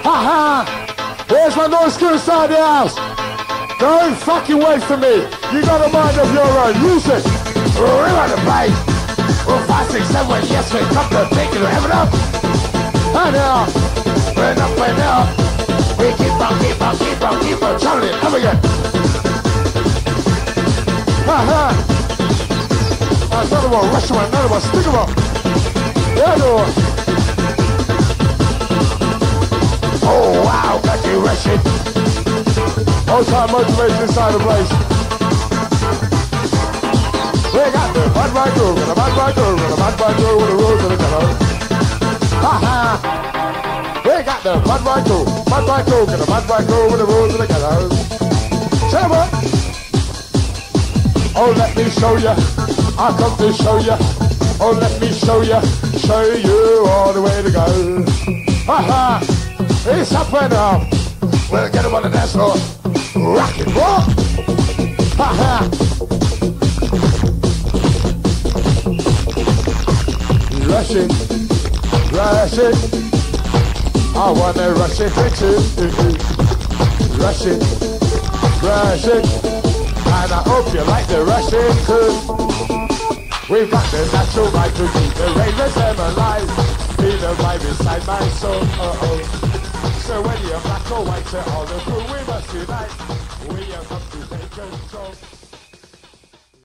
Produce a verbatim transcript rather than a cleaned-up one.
Ha ha! Here's my no school inside the house. Don't fucking wait for me. You got a mind of your own. Use it. We're on the place. Well, five, six, seven, yes, we come to take it, have it up. And now, we're up, we're now. We keep on, keep on, keep on, keep on, traveling. Come again. Ha ha. Another one, rush one, another one, stick 'em up. The other one. Oh wow, got you rushing. All time motivation inside the place. We got the bad right groove, and a bad right groove, and a bad right groove with the rules of the color. Ha ha! We got the bad right groove, bad right groove, and a bad right groove with the rules of the color. Shut up! Oh, let me show ya. I come to show ya. Oh, let me show ya. Show you all the way to go. Ha ha! It's up and up. We'll get him on the dance floor. Rock and roll. Ha ha! Rush it, rush it. I wanna rush it too. Rush it, rush it. And I hope you like the rushing too. We've got the natural right to keep the ravens them alive. Feel the vibe inside my soul. Uh oh. So when you're black or white, say all the crew we must unite. We have come to take control.